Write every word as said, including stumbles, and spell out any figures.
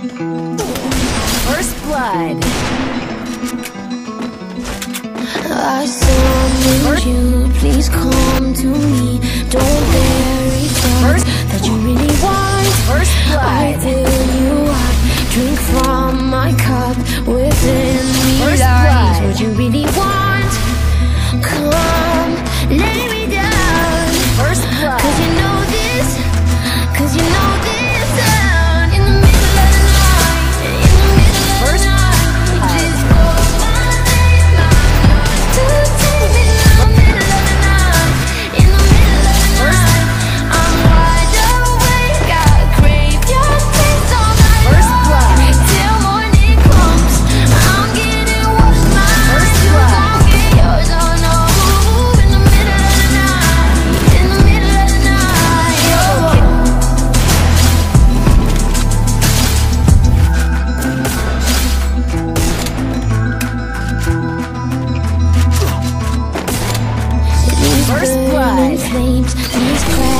First blood. I summon you, please come to me. Don't bury thoughts that you really want. First I blood. fill you up, drink from my cup. Within me First lies blood. what you really want. Come, lay me down. First blood. Cause you know this, cause you know this sound. In the middle of the night, in the middle of First the night, blood. just call my name, my love, to take me in the middle of the night, in the middle of the First- night. I'm wide awake, I crave your taste all night First long. blood. Till morning comes, I'm getting what's mine. First You blood. gon' get yours, oh no. In the middle of the night, in the middle of the night, oh. These First burning blood. flames, these cracks